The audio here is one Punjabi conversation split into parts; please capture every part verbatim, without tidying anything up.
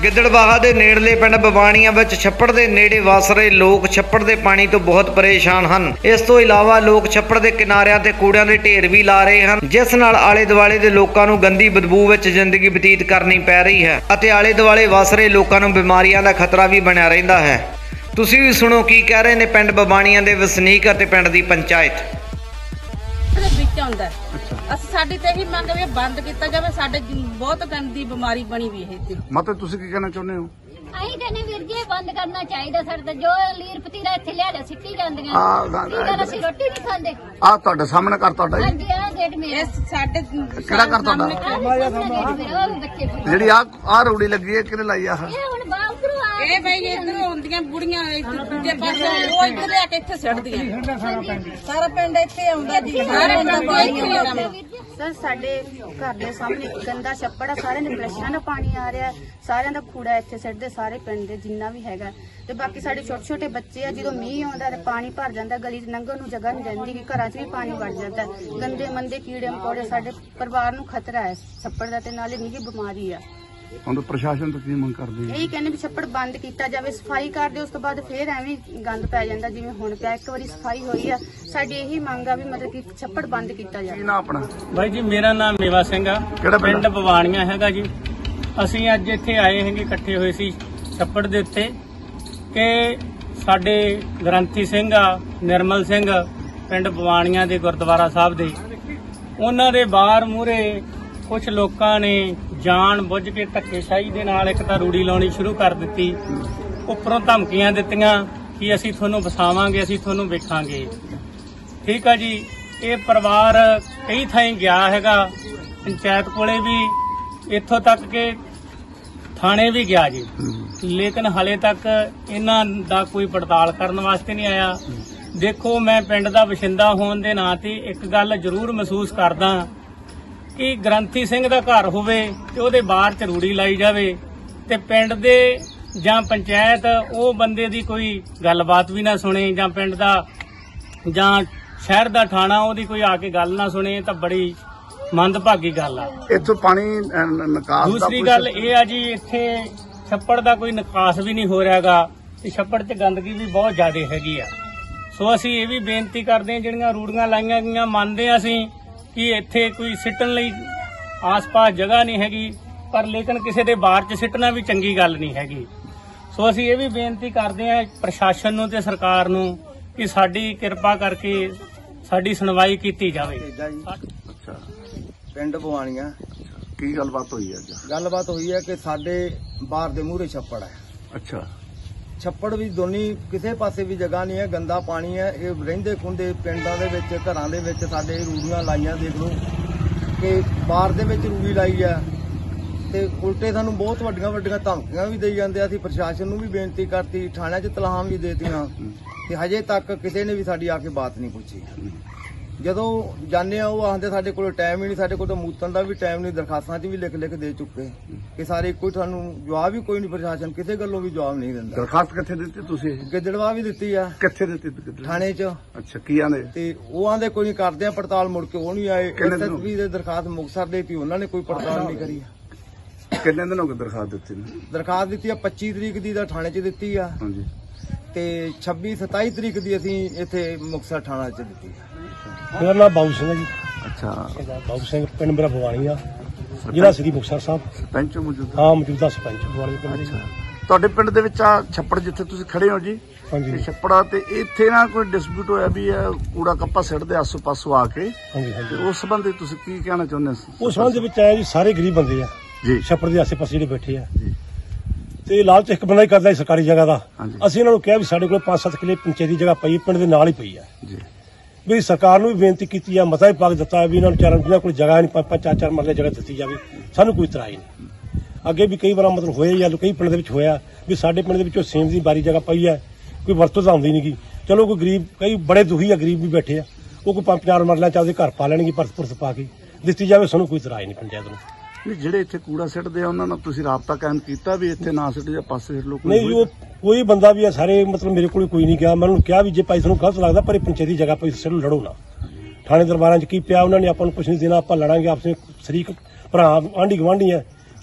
ਗਿੱਦੜਬਾਹਾ ਦੇ ਨੇੜਲੇ ਪਿੰਡ ਬਵਾਣੀਆਂ ਵਿੱਚ ਛੱਪੜ ਦੇ ਨੇੜੇ ਵਸ ਰਹੇ ਲੋਕ ਛੱਪੜ ਦੇ ਪਾਣੀ ਤੋਂ ਬਹੁਤ ਪਰੇਸ਼ਾਨ ਹਨ। ਇਸ ਤੋਂ ਇਲਾਵਾ ਲੋਕ ਛੱਪੜ ਦੇ ਕਿਨਾਰਿਆਂ ਤੇ ਕੂੜਿਆਂ ਦੇ ਢੇਰ ਵੀ ਲਾ ਰਹੇ ਹਨ, ਜਿਸ ਨਾਲ ਆਲੇ ਦੁਆਲੇ ਦੇ ਲੋਕਾਂ ਨੂੰ ਗੰਦੀ ਬਦਬੂ ਵਿੱਚ ਜ਼ਿੰਦਗੀ ਬਤੀਤ ਕਰਨੀ ਪੈ ਰਹੀ ਹੈ ਅਤੇ ਆਲੇ ਦੁਆਲੇ ਵਸ ਰਹੇ ਲੋਕਾਂ ਨੂੰ ਬਿਮਾਰੀਆਂ ਦਾ ਖਤਰਾ ਵੀ ਬਣਿਆ ਰਹਿੰਦਾ ਹੈ। ਤੁਸੀਂ ਵੀ ਸੁਣੋ ਕੀ ਕਹਿ ਰਹੇ ਨੇ ਪਿੰਡ ਬਵਾਣੀਆਂ ਦੇ ਵਸਨੀਕ ਅਤੇ ਪਿੰਡ ਦੀ ਪੰਚਾਇਤ। ਅਸੀਂ ਸਾਡੀ ਤੇ ਇਹੀ ਮੰਗ ਵੀ ਬੰਦ ਕੀਤਾ ਜਾਵੇ, ਸਾਡੇ ਬਹੁਤ ਗੰਦੀ ਬਿਮਾਰੀ ਬਣੀ ਵੀ ਇਹ ਤੇ। ਮਤਲਬ ਤੁਸੀਂ ਕੀ ਕਹਿਣਾ ਚਾਹੁੰਦੇ ਹੋ? ਅਸੀਂ ਕਹਿੰਦੇ ਵੀਰ ਜੀ ਬੰਦ ਕਰਨਾ ਚਾਹੀਦਾ। ਸਾਡੇ ਜੋ ਲੀਰ ਪਤੀਰਾ ਇੱਥੇ ਲਿਆ ਜਾ ਸਿੱਟੀ ਜਾਂਦੀਆਂ, ਅਸੀਂ ਰੋਟੀ ਨਹੀਂ ਖਾਂਦੇ। ਆ ਤੁਹਾਡੇ ਸਾਹਮਣੇ ਘਰ ਤੁਹਾਡਾ ਜੀ? ਹਾਂਜੀ ਆ ਗੇਟ ਮੇਰਾ। ਸਾਡੇ ਕਿਹੜਾ ਘਰ ਤੁਹਾਡਾ? ਜਿਹੜੀ ਆ ਆ ਰੂੜੀ ਲੱਗੀ ਹੈ ਕਿਹਨੇ ਲਾਈ ਆ? ਇਹ ਹੁਣ ਬਾਹਰੋਂ ਆ ਇਹ ਬਈ ਇੱਧਰ ਹੁੰਦੀਆਂ ਬੁੜੀਆਂ ਦੂਜੇ ਪਾਸੇ ਉਹ ਇੱਧਰ ਲਿਆ ਕੇ ਇੱਥੇ ਸਿੱਟਦੀਆਂ। ਸਾਰਾ ਪਿੰਡ ਇੱਥੇ ਆਉਂਦਾ ਜੀ, ਸਾਰੇ ਪਿੰਡ ਇੱਥੇ। ਸਰ ਸਾਡੇ ਘਰ ਦੇ ਸਾਹਮਣੇ ਗੰਦਾ ਛੱਪੜ ਆ, ਸਾਰਿਆਂ ਦੇ ਬਰਸ਼ਾਂ ਦਾ ਪਾਣੀ ਆ ਰਿਹਾ, ਸਾਰਿਆਂ ਦਾ ਕੂੜਾ ਇੱਥੇ ਸਿੱਟਦੇ ਸਾਰੇ ਪਿੰਡ ਦੇ ਜਿੰਨਾ ਵੀ ਹੈਗਾ। ਤੇ ਬਾਕੀ ਸਾਡੇ ਛੋਟੇ ਛੋਟੇ ਬੱਚੇ ਆ, ਜਦੋਂ ਮੀਂਹ ਆਉਂਦਾ ਤੇ ਪਾਣੀ ਭਰ ਜਾਂਦਾ, ਗਲੀ 'ਚ ਲੰਘਣ ਨੂੰ ਜਗ੍ਹਾ ਨਹੀਂ ਰਹਿੰਦੀ, ਕਿ ਘਰਾਂ 'ਚ ਵੀ ਪਾਣੀ ਵੜ ਜਾਂਦਾ। ਗੰਦੇ ਮੰਦੇ ਕੀੜੇ ਮਕੌੜੇ, ਸਾਡੇ ਪਰਿਵਾਰ ਨੂੰ ਖਤਰਾ ਹੈ ਛੱਪੜ ਦਾ, ਤੇ ਨਾਲੇ ਨਿੱਘੀ ਬਿਮਾਰੀ ਆ। ਹੁਣ ਪ੍ਰਸ਼ਾਸਨ ਤੋਂ ਕੀ ਮੰਗ ਕਰਦੇ ਹੋ? ਇਹੀ ਕਹਿੰਦੇ ਵੀ ਛੱਪੜ ਬੰਦ ਕੀਤਾ ਜਾਵੇ, ਸਫਾਈ ਕਰਦੇ, ਉਸ ਤੋਂ ਬਾਅਦ ਫੇਰ ਐਵੇਂ ਗੰਦ ਪੈ ਜਾਂਦਾ ਜਿਵੇਂ ਹੁਣ ਪਿਆ। ਇੱਕ ਵਾਰੀ ਸਫਾਈ ਹੋਈ ਆ, ਸਾਡੀ ਇਹੀ ਮੰਗ ਆ ਵੀ ਮਤਲਬ ਕਿ ਛੱਪੜ ਬੰਦ ਕੀਤਾ ਜਾਵੇ। ਕੀ ਨਾਮ ਆਪਣਾ? ਬਾਈ ਜੀ ਮੇਰਾ ਨਾਮ ਮੇਵਾ ਸਿੰਘ ਆ, ਪਿੰਡ ਬਵਾਣੀਆਂ ਹੈਗਾ ਜੀ। ਅਸੀਂ ਅੱਜ ਇੱਥੇ ਆਏ ਹੈਗੇ, ਇਕੱਠੇ ਹੋਏ ਸੀ ਛੱਪੜ ਦੇ ਉੱਤੇ, ਕਿ ਸਾਡੇ ਗ੍ਰੰਥੀ ਸਿੰਘ ਆ ਨਿਰਮਲ ਸਿੰਘ ਪਿੰਡ ਬਵਾਣੀਆਂ ਦੇ ਗੁਰਦੁਆਰਾ ਸਾਹਿਬ ਦੇ, ਉਹਨਾਂ ਦੇ ਬਾਹਰ ਮੂਹਰੇ ਕੁਝ ਲੋਕਾਂ ਨੇ ਜਾਣ ਬੁੱਝ ਕੇ ਧੱਕੇਸ਼ਾਹੀ ਦੇ ਨਾਲ ਇੱਕ ਤਾਂ ਰੂੜੀ ਲਾਉਣੀ ਸ਼ੁਰੂ ਕਰ ਦਿੱਤੀ, ਉੱਪਰੋਂ ਧਮਕੀਆਂ ਦਿੱਤੀਆਂ ਕਿ ਅਸੀਂ ਤੁਹਾਨੂੰ ਵਸਾਵਾਂਗੇ, ਅਸੀਂ ਤੁਹਾਨੂੰ ਵੇਖਾਂਗੇ। ਠੀਕ ਆ ਜੀ, ਇਹ ਪਰਿਵਾਰ ਕਈ ਥਾਈਂ ਗਿਆ ਹੈਗਾ, ਪੰਚਾਇਤ ਕੋਲੇ ਵੀ, ਇੱਥੋਂ ਤੱਕ ਕਿ ਥਾਣੇ ਵੀ ਗਿਆ ਜੀ, ਲੇਕਿਨ ਹਲੇ ਤੱਕ ਇਹਨਾਂ ਦਾ ਕੋਈ ਪੜਤਾਲ ਕਰਨ ਵਾਸਤੇ ਨਹੀਂ ਆਇਆ। ਦੇਖੋ, ਮੈਂ ਪਿੰਡ ਦਾ ਵਸਿੰਦਾ ਹੋਣ ਦੇ ਨਾਂ ਤੇ ਇੱਕ ਗੱਲ ਜ਼ਰੂਰ ਮਹਿਸੂਸ ਕਰਦਾ ਕਿ ਗ੍ਰੰਥੀ ਸਿੰਘ ਦਾ ਘਰ ਹੋਵੇ ਤੇ ਉਹਦੇ ਬਾਹਰ ਚ ਰੂੜੀ ਲਾਈ ਜਾਵੇ, ਤੇ ਪਿੰਡ ਦੇ ਜਾਂ ਪੰਚਾਇਤ ਉਹ ਬੰਦੇ ਦੀ ਕੋਈ ਗੱਲਬਾਤ ਵੀ ਨਾ ਸੁਣੇ, ਜਾਂ ਪਿੰਡ ਦਾ ਜਾਂ ਸ਼ਹਿਰ ਦਾ ਥਾਣਾ ਉਹਦੀ ਕੋਈ ਆ ਕੇ ਗੱਲ ਨਾ ਸੁਣੇ, ਤਾਂ ਬੜੀ ਮੰਦਭਾਗੀ ਗੱਲ ਆ। ਇੱਥੋਂ ਪਾਣੀ ਨਿਕਾਸ। ਦੂਸਰੀ ਗੱਲ ਇਹ ਆ ਜੀ, ਇੱਥੇ ਛੱਪੜ ਦਾ ਕੋਈ ਨਿਕਾਸ ਵੀ ਨਹੀਂ ਹੋ ਰਿਹਾਗਾ, ਤੇ ਛੱਪੜ 'ਚ ਗੰਦਗੀ ਵੀ ਬਹੁਤ ਜ਼ਿਆਦਾ ਹੈਗੀ ਆ। ਸੋ ਅਸੀਂ ਇਹ ਵੀ ਬੇਨਤੀ ਕਰਦੇ ਹਾਂ, ਜਿਹੜੀਆਂ ਰੂੜੀਆਂ ਲਾਈਆਂ ਗਈਆਂ, ਮੰਨਦੇ ਹਾਂ ਅਸੀਂ ਕਿ ਇੱਥੇ ਕੋਈ ਸਿੱਟਣ ਲਈ ਆਸ-ਪਾਸ ਜਗ੍ਹਾ ਨਹੀਂ ਹੈਗੀ, ਪਰ ਲੇਕਿਨ ਕਿਸੇ ਦੇ ਬਾਹਰ 'ਚ ਸਿੱਟਣਾ ਵੀ ਚੰਗੀ ਗੱਲ ਨਹੀਂ ਹੈਗੀ। ਸੋ ਅਸੀਂ ਇਹ ਵੀ ਬੇਨਤੀ ਕਰਦੇ ਹਾਂ ਪ੍ਰਸ਼ਾਸਨ ਨੂੰ ਤੇ ਸਰਕਾਰ ਨੂੰ ਕਿ ਸਾਡੀ ਕਿਰਪਾ ਕਰਕੇ ਸਾਡੀ ਸੁਣਵਾਈ ਕੀਤੀ ਜਾਵੇ। ਅੱਛਾ, ਪਿੰਡ ਬਵਾਣੀਆਂ। ਕੀ ਗੱਲਬਾਤ ਹੋਈ ਹੈ ਅੱਜ? ਗੱਲਬਾਤ ਹੋਈ ਹੈ ਕਿ ਸਾਡੇ ਬਾਹਰ ਦੇ ਮੂਹਰੇ ਛੱਪੜ ਹੈ। ਅੱਛਾ। ਛੱਪੜ ਵੀ ਦੋਨੀ ਕਿਸੇ ਪਾਸੇ ਵੀ ਜਗ੍ਹਾ ਨਹੀਂ ਹੈ, ਗੰਦਾ ਪਾਣੀ ਹੈ। ਇਹ ਰਹਿੰਦੇ ਖੁੰਦੇ ਪਿੰਡਾਂ ਦੇ ਵਿੱਚ, ਘਰਾਂ ਦੇ ਵਿੱਚ ਸਾਡੇ ਰੂੜੀਆਂ ਲਾਈਆਂ, ਦੇਖ ਲਓ ਕਿ ਬਾਹਰ ਦੇ ਵਿੱਚ ਰੂੜੀ ਲਾਈ ਆ, ਤੇ ਉਲਟੇ ਸਾਨੂੰ ਬਹੁਤ ਵੱਡੀਆਂ ਵੱਡੀਆਂ ਧਮਕੀਆਂ ਵੀ ਦੇਈ ਜਾਂਦੇ। ਅਸੀਂ ਪ੍ਰਸ਼ਾਸਨ ਨੂੰ ਵੀ ਬੇਨਤੀ ਕਰਤੀ, ਥਾਣਿਆਂ 'ਚ ਤਲਾਹਾਂ ਵੀ ਦੇਤੀਆਂ, ਤੇ ਹਜੇ ਤੱਕ ਕਿਸੇ ਨੇ ਵੀ ਸਾਡੀ ਆ ਕੇ ਬਾਤ ਨਹੀਂ ਪੁੱਛੀ। ਜਦੋਂ ਜਾਂਦੇ ਆ ਉਹ ਆਖਦੇ ਸਾਡੇ ਕੋਲ ਟਾਈਮ ਹੀ ਨਹੀਂ, ਸਾਡੇ ਕੋਲ ਤਾਂ ਮੂਤਨ ਦਾ ਵੀ ਟਾਈਮ ਨਹੀਂ। ਦਰਖਾਸਤਾਂ 'ਚ ਵੀ ਲਿਖ ਲਿਖ ਦੇ ਚੁੱਕੇ ਕਿ ਸਾਰੇ ਕੋਈ ਸਾਨੂੰ ਜਵਾਬ ਹੀ ਕੋਈ ਨਹੀਂ, ਪ੍ਰਸ਼ਾਸਨ ਕਿਸੇ ਗੱਲੋਂ ਵੀ ਜਵਾਬ ਨਹੀਂ ਦਿੰਦਾ। ਦਰਖਾਸਤ ਕਿੱਥੇ ਦਿੱਤੀ ਤੁਸੀਂ? ਗਿੱਦੜਵਾ ਵੀ ਦਿੱਤੀ ਆ। ਕਿੱਥੇ ਦਿੱਤੀ? ਥਾਣੇ 'ਚ। ਅੱਛਾ, ਕੀ ਆਂਦੇ? ਤੇ ਉਹ ਆਂਦੇ ਕੋਈ ਨਹੀਂ, ਕਰਦੇ ਆ ਪੜਤਾਲ, ਮੁੜ ਕੇ ਉਹ ਨਹੀਂ ਆਏ। ਐਸਐਸਪੀ ਦੇ ਦਰਖਾਸਤ ਮੁਕਤਸਰ ਦੇ ਤੀ, ਉਹਨਾਂ ਨੇ ਕੋਈ ਪੜਤਾਲ ਨਹੀਂ ਕਰੀ। ਕਿੰਨੇ ਦਿਨ ਹੋ ਗਏ ਦਰਖਾਸਤ ਦਿੱਤੀ? ਦਰਖਾਸਤ ਦਿੱਤੀ ਆ ਪੱਚੀ ਤਰੀਕ ਦੀ ਦਾ ਥਾਣੇ 'ਚ ਦਿੱਤੀ ਆ, ਹਾਂਜੀ, ਤੇ ਛੱਬੀ ਸਤਾਈ ਤਰੀਕ ਦੀ ਅਸੀਂ ਇੱਥੇ ਮੁਕਤਸਰ ਥਾਣਾ 'ਚ ਦਿੱਤੀ ਆ। ਮੇਰਾ ਨਾਮ ਬਾਬੂ ਸਿੰਘ ਹੈ ਜੀ। ਅੱਛਾ, ਬਾਬੂ ਸਿੰਘ, ਪਿੰਡ ਮੇਰਾ ਬਵਾਣੀ ਆ, ਜ਼ਿਲ੍ਹਾ ਸ੍ਰੀ ਮੁਕਤਸਰ ਸਾਹਿਬ। ਸਰਪੰਚ ਮੌਜੂਦਾ? ਹਾਂ, ਮੌਜੂਦਾ ਸਰਪੰਚ ਬਵਾਣੀ ਪਿੰਡ। ਅੱਛਾ, ਤੁਹਾਡੇ ਪਿੰਡ ਦੇ ਵਿੱਚ ਆ ਛੱਪੜ ਜਿੱਥੇ ਤੁਸੀਂ ਖੜੇ ਹੋ ਜੀ, ਹਾਂਜੀ, ਛੱਪੜਾ ਤੇ ਇੱਥੇ ਨਾ ਕੋਈ ਡਿਸਪਿਊਟ ਹੋਇਆ ਵੀ ਕੂੜਾ ਕੱਪਾ ਸਿੱਟਦੇ ਆਸੋ ਪਾਸੋਂ ਆ ਕੇ? ਹਾਂਜੀ ਹਾਂਜੀ। ਉਸ ਸੰਬੰਧੀ ਤੁਸੀਂ ਕੀ ਕਹਿਣਾ ਚਾਹੁੰਦੇ ਹੋ? ਉਸ ਸੰਬੰਧ ਦੇ ਵਿੱਚ ਆਇਆ ਜੀ, ਸਾਰੇ ਗਰੀਬ ਬੰਦੇ ਆ ਜੀ, ਛੱਪੜ ਦੇ ਆਸੇ ਪਾਸੇ ਜਿਹੜੇ ਬੈਠੇ ਆ ਜੀ, ਤੇ ਲਾਲਚ ਇੱਕ ਬੰਦਾ ਹੀ ਕਰਦਾ ਸਰਕਾਰੀ ਜਗ੍ਹਾ ਦਾ। ਅਸੀਂ ਇਹਨਾਂ ਨੂੰ ਕਿਹਾ ਵੀ ਸਾਡੇ ਕੋਲ ਪੰਜ ਸੱਤ ਕਿੱਲੇ ਪੰਚਾਇਤੀ ਜਗ੍ਹਾ ਪਈ, ਪਿੰਡ ਦੇ ਨਾਲ ਹੀ ਪਈ ਆ ਜੀ। ਵੀ ਸਰਕਾਰ ਨੂੰ ਵੀ ਬੇਨਤੀ ਕੀਤੀ ਆ, ਮਤਾ ਵੀ ਪਾ ਕੇ ਦਿੱਤਾ ਵੀ ਇਹਨਾਂ ਨੂੰ ਚਾਰਾਂ ਜਿਹਨਾਂ ਕੋਲ ਜਗ੍ਹਾ ਨਹੀਂ, ਪੰਜ ਪੰਜ ਚਾਰ ਚਾਰ ਮਰਲੇ ਜਗ੍ਹਾ ਦਿੱਤੀ ਜਾਵੇ, ਸਾਨੂੰ ਕੋਈ ਇਤਰਾਜ਼ ਨਹੀਂ। ਅੱਗੇ ਵੀ ਕਈ ਵਾਰ ਮਤਲਬ ਹੋਇਆ ਜਾਂ ਕਈ ਪਿੰਡ ਦੇ ਵਿੱਚ ਹੋਇਆ ਵੀ ਸਾਡੇ ਪਿੰਡ ਦੇ ਵਿੱਚੋਂ ਸੇਮ ਦੀ ਬਾਰੀ ਜਗ੍ਹਾ ਪਈ ਹੈ, ਕੋਈ ਵਰਤੋਂ ਤਾਂ ਆਉਂਦੀ ਨਹੀਂ ਗੀ। ਚਲੋ ਕੋਈ ਗਰੀਬ, ਕਈ ਬੜੇ ਦੁਖੀ ਆ, ਗਰੀਬ ਵੀ ਬੈਠੇ ਆ, ਉਹ ਕੋਈ ਪੰਜ ਚਾਰ ਮਰਲਿਆਂ ਚ ਆਪਦੇ ਘਰ ਪਾ ਲੈਣਗੇ, ਪਰਸ ਪੁਰਸ ਪਾ ਕੇ ਦਿੱਤੀ ਜਾਵੇ, ਸਾਨੂੰ ਕੋਈ ਇਤਰਾਜ਼ ਨਹੀਂ ਪੰਚਾਇਤ ਨੂੰ। ਜਿਹੜੇ ਇੱਥੇ ਕੂੜਾ ਸਿੱਟਦੇ ਆ ਉਹਨਾਂ ਨਾਲ ਤੁਸੀਂ ਰਾਬਤਾ ਕਾਇਮ ਕੀਤਾ ਵੀ ਇੱਥੇ ਨਾ ਸਿੱਟ ਜਾਂ ਪਾਸੇ ਸਿੱਟ ਲੋ? ਨਹੀਂ, ਉਹ ਕੋਈ ਬੰਦਾ ਵੀ ਆ, ਸਾਰੇ ਮਤਲਬ ਮੇਰੇ ਕੋਲ ਕੋਈ ਨਹੀਂ ਗਿਆ। ਮੈਂ ਉਹਨੂੰ ਕਿਹਾ ਵੀ ਜੇ ਭਾਈ ਤੁਹਾਨੂੰ ਗਲਤ ਲੱਗਦਾ ਪਰ ਇਹ ਪੰਚਾਇਤੀ ਜਗ੍ਹਾ ਪਈ, ਸਿੱਟ ਲੜੋ ਨਾ। ਥਾਣੇ ਦਰਬਾਰਾਂ 'ਚ ਕੀ ਪਿਆ, ਉਹਨਾਂ ਨੇ ਆਪਾਂ ਨੂੰ ਕੁਛ ਨਹੀਂ ਦੇਣਾ, ਆਪਾਂ ਲੜਾਂਗੇ ਆਪਸੇ ਸ਼ਰੀਕ ਭਰਾ ਆਂਢੀ ਗੁਆਂਢੀ ਆ,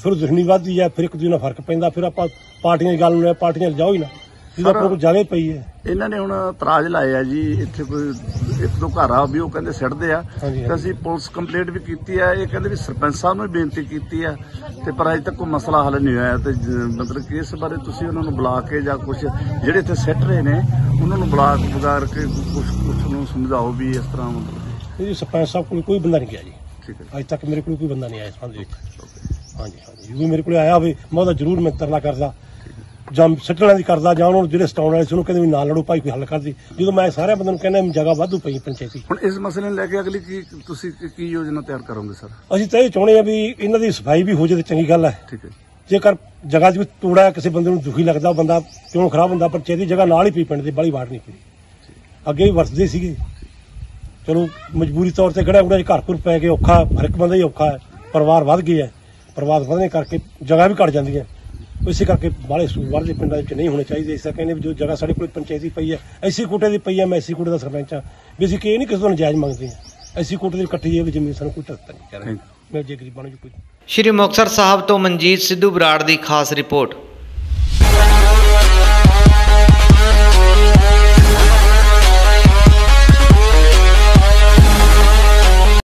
ਫਿਰ ਦੁਸ਼ਮਣੀ ਵੱਧਦੀ ਹੈ, ਫਿਰ ਇੱਕ ਦੂਜੇ ਨਾਲ ਫਰਕ ਪੈਂਦਾ, ਫਿਰ ਆਪਾਂ ਪਾਰਟੀਆਂ ਦੀ ਗੱਲ ਨੂੰ ਪਾਰਟੀਆਂ ਜਾਓ ਹੀ ਨਾ, ਜਦੋਂ ਆਪਾਂ ਕੋਲ ਜ਼ਿਆਦਾ ਪਈ ਹੈ। ਇਹਨਾਂ ਨੇ ਹੁਣ ਇਤਰਾਜ਼ ਲਾਏ ਆ ਜੀ, ਇੱਥੇ ਕੋਈ ਇੱਕ ਦੋ ਘਰ ਆ ਵੀ ਉਹ ਕਹਿੰਦੇ ਸਿੱਟਦੇ ਆ, ਤੇ ਅਸੀਂ ਪੁਲਿਸ ਕੰਪਲੇਂਟ ਵੀ ਕੀਤੀ ਆ। ਇਹ ਕਹਿੰਦੇ ਵੀ ਸਰਪੰਚ ਸਾਹਿਬ ਨੂੰ ਵੀ ਬੇਨਤੀ ਕੀਤੀ ਆ, ਤੇ ਪਰ ਅਜੇ ਤੱਕ ਕੋਈ ਮਸਲਾ ਹੱਲ ਨਹੀਂ ਹੋਇਆ। ਤੇ ਮਤਲਬ ਕਿ ਇਸ ਬਾਰੇ ਤੁਸੀਂ ਉਹਨਾਂ ਨੂੰ ਬੁਲਾ ਕੇ ਜਾਂ ਕੁਝ ਜਿਹੜੇ ਇੱਥੇ ਸਿੱਟ ਰਹੇ ਨੇ ਉਹਨਾਂ ਨੂੰ ਬੁਲਾ ਕੇ ਬਗਾਰ ਕੇ ਕੁਝ ਕੁਝ ਨੂੰ ਸਮਝਾਓ ਵੀ ਇਸ ਤਰ੍ਹਾਂ। ਮਤਲਬ ਜੀ ਸਰਪੰਚ ਸਾਹਿਬ ਕੋਲ ਕੋਈ ਬੰਦਾ ਨਹੀਂ ਗਿਆ ਜੀ, ਠੀਕ ਹੈ, ਅਜੇ ਤੱਕ ਮੇਰੇ ਕੋਲ ਕੋਈ ਬੰਦਾ ਨਹੀਂ ਆਇਆ ਇਸ ਸੰਬੰਧ ਵਿੱਚ। ਹਾਂਜੀ ਹਾਂਜੀ, ਜੇ ਮੇਰੇ ਕੋਲ ਆਇਆ ਹੋਵੇ ਮੈਂ ਉਹਦਾ ਜ਼ਰੂਰ ਮੈਂ ਤਰਲਾ ਕਰਦਾ, ਜਾਂ ਸੱਟਣਾ ਦੀ ਕਰਦਾ, ਜਾਂ ਉਹਨਾਂ ਨੂੰ ਜਿਹੜੇ ਸਟਾਉਣ ਵਾਲੇ ਸੀ ਉਹਨੂੰ ਕਹਿੰਦੇ ਵੀ ਨਾਲ ਲੜੋ ਭਾਈ, ਕੋਈ ਹੱਲ ਕਰਦੀ। ਜਦੋਂ ਮੈਂ ਸਾਰਿਆਂ ਬੰਦਿਆਂ ਨੂੰ ਕਹਿੰਦਾ ਜਗ੍ਹਾ ਵਾਧੂ ਪਈ ਪੰਚਾਇਤੀ। ਹੁਣ ਇਸ ਮਸਲੇ ਨੂੰ ਲੈ ਕੇ ਅਗਲੀ ਕੀ ਤੁਸੀਂ ਕੀ ਯੋਜਨਾ ਤਿਆਰ ਕਰੋਗੇ ਸਰ? ਅਸੀਂ ਤਾਂ ਇਹ ਚਾਹੁੰਦੇ ਹਾਂ ਵੀ ਇਹਨਾਂ ਦੀ ਸਫਾਈ ਵੀ ਹੋ ਜਾਏ, ਚੰਗੀ ਗੱਲ ਹੈ। ਠੀਕ ਹੈ, ਜੇਕਰ ਜਗ੍ਹਾ 'ਚ ਵੀ ਤੋੜਾ ਕਿਸੇ ਬੰਦੇ ਨੂੰ ਦੁਖੀ ਲੱਗਦਾ, ਬੰਦਾ ਕਿਉਂ ਖਰਾਬ ਹੁੰਦਾ, ਪੰਚਾਇਤੀ ਜਗ੍ਹਾ ਨਾਲ ਹੀ ਪਈ, ਪਿੰਡ ਦੀ ਬਾਹਲੀ ਵਾੜ ਨਹੀਂ ਪਈ। ਅੱਗੇ ਵੀ ਵਰਤਦੇ ਸੀਗੇ, ਚਲੋ ਮਜਬੂਰੀ ਤੌਰ ਤੇ ਗੜਾ ਗੁੜਾ ਘਰ ਘੁਰ ਪੈ ਕੇ ਔਖਾ, ਹਰ ਇੱਕ ਬੰਦਾ ਹੀ ਔਖਾ ਹੈ, ਪਰਿਵਾਰ ਵੱਧ ਗਏ ਹੈ, ਪਰਿਵਾਰ ਵਧਣੇ ਕਰਕੇ ਜਗ੍ਹਾ ਵੀ ਘਟ ਜਾਂਦੀ ਹੈ। ਇਸੇ ਕਰਕੇ ਬਾਹਲੇ ਸੂਰਵਾਰ ਦੇ ਪਿੰਡਾਂ ਵਿੱਚ ਨਹੀਂ ਹੋਣੇ ਚਾਹੀਦੇ। ਇਸ ਕਹਿੰਦੇ ਵੀ ਜੋ ਜਗ੍ਹਾ ਸਾਡੇ ਕੋਲ ਪੰਚਾਇਤੀ ਪਈ ਹੈ, ਐਸੀ ਕੋਟੇ ਦੀ ਪਈ ਹੈ, ਮੈਂ ਐਸੀ ਕੋਟੇ ਦਾ ਸਰਪੰਚ ਹਾਂ, ਵੀ ਅਸੀਂ ਕਿ ਇਹ ਨਹੀਂ ਕਿਸੇ ਤੋਂ ਨਜਾਇਜ਼ ਮੰਗਦੇ ਹਾਂ। ਐਸੀ ਕੋਟੇ ਦੀ ਇਕੱਠੀ ਇਹ ਜ਼ਮੀਨ ਸਾਨੂੰ ਕੋਈ ਤਰਤਾ ਨਹੀਂ ਕਰ ਰਿਹਾ, ਮੈਂ ਜੇ ਗਰੀਬਾਂ ਨੂੰ ਕੋਈ। ਸ਼੍ਰੀ ਮੁਕਤਸਰ ਸਾਹਿਬ ਤੋਂ ਮਨਜੀਤ ਸਿੱਧੂ ਬਰਾੜ ਦੀ ਖਾਸ ਰਿਪੋਰਟ।